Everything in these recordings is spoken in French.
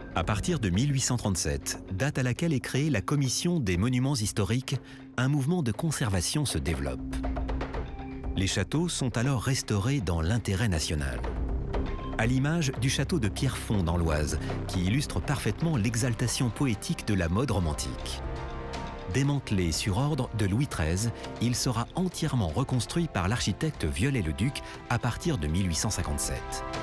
À partir de 1837, date à laquelle est créée la Commission des monuments historiques, un mouvement de conservation se développe. Les châteaux sont alors restaurés dans l'intérêt national. À l'image du château de Pierrefonds dans l'Oise, qui illustre parfaitement l'exaltation poétique de la mode romantique. Démantelé sur ordre de Louis XIII, il sera entièrement reconstruit par l'architecte Viollet-le-Duc à partir de 1857.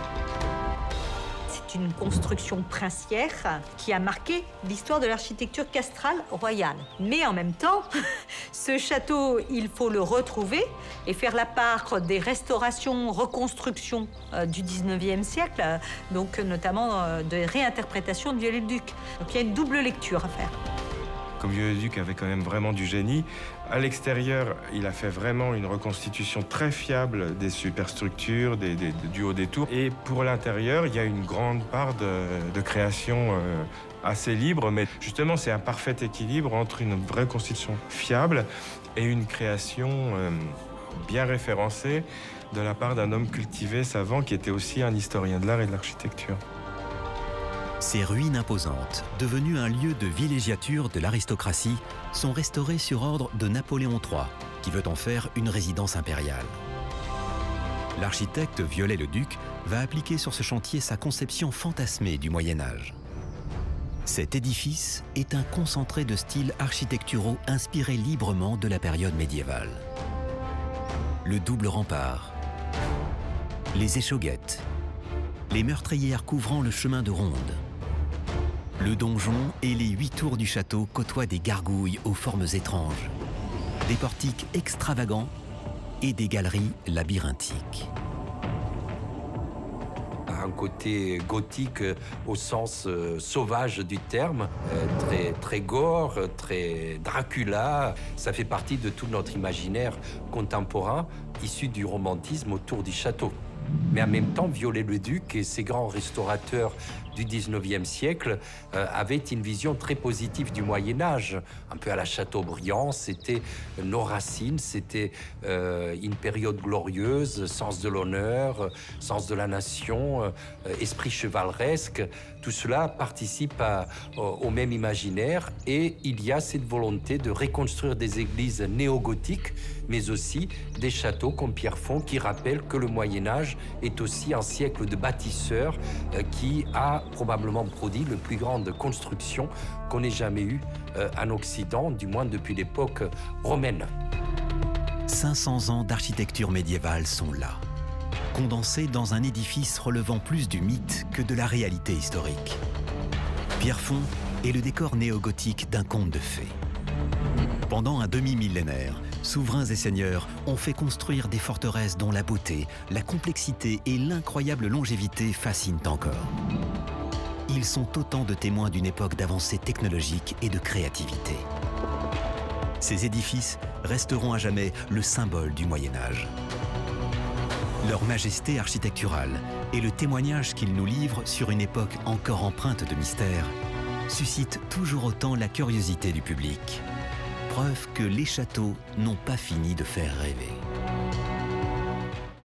C'est une construction princière qui a marqué l'histoire de l'architecture castrale royale. Mais en même temps, ce château, il faut le retrouver et faire la part des restaurations, reconstructions du 19e siècle, donc notamment de réinterprétation de Viollet-le-Duc. Donc il y a une double lecture à faire. Comme Viollet-le-Duc avait quand même vraiment du génie, à l'extérieur, il a fait vraiment une reconstitution très fiable des superstructures, du haut des tours. Et pour l'intérieur, il y a une grande part de création assez libre, mais justement, c'est un parfait équilibre entre une vraie constitution fiable et une création bien référencée de la part d'un homme cultivé, savant, qui était aussi un historien de l'art et de l'architecture. Ces ruines imposantes, devenues un lieu de villégiature de l'aristocratie, sont restaurées sur ordre de Napoléon III, qui veut en faire une résidence impériale. L'architecte Viollet-le-Duc va appliquer sur ce chantier sa conception fantasmée du Moyen-Âge. Cet édifice est un concentré de styles architecturaux inspirés librement de la période médiévale. Le double rempart, les échauguettes, les meurtrières couvrant le chemin de ronde. Le donjon et les 8 tours du château côtoient des gargouilles aux formes étranges, des portiques extravagants et des galeries labyrinthiques. Un côté gothique au sens sauvage du terme, très gore, très Dracula. Ça fait partie de tout notre imaginaire contemporain issu du romantisme autour du château. Mais en même temps, Viollet-le-Duc et ses grands restaurateurs du 19e siècle avaient une vision très positive du Moyen-Âge. Un peu à la Chateaubriand, c'était nos racines, c'était une période glorieuse, sens de l'honneur, sens de la nation, esprit chevaleresque. Tout cela participe au même imaginaire et il y a cette volonté de reconstruire des églises néo-gothiques, mais aussi des châteaux comme Pierrefonds qui rappellent que le Moyen-Âge est aussi un siècle de bâtisseurs qui a probablement produit le plus grande construction qu'on ait jamais eue en Occident, du moins depuis l'époque romaine. 500 ans d'architecture médiévale sont là, condensés dans un édifice relevant plus du mythe que de la réalité historique. Pierrefonds est le décor néo-gothique d'un conte de fées. Pendant un demi-millénaire, souverains et seigneurs ont fait construire des forteresses dont la beauté, la complexité et l'incroyable longévité fascinent encore. Ils sont autant de témoins d'une époque d'avancée technologique et de créativité. Ces édifices resteront à jamais le symbole du Moyen-Âge. Leur majesté architecturale et le témoignage qu'ils nous livrent sur une époque encore empreinte de mystère suscitent toujours autant la curiosité du public. Preuve que les châteaux n'ont pas fini de faire rêver.